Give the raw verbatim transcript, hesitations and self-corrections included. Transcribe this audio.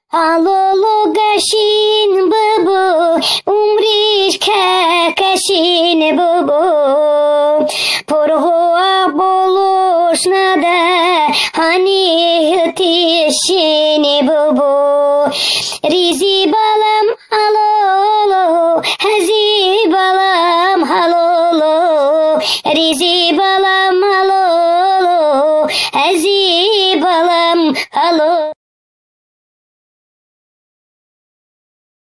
Halolo gashin bubu, umrish kakashin bubu. Porhoa bolosh nada, hani htishin bubu. Rizi balam halolo, hazi balam halolo. Rizi balam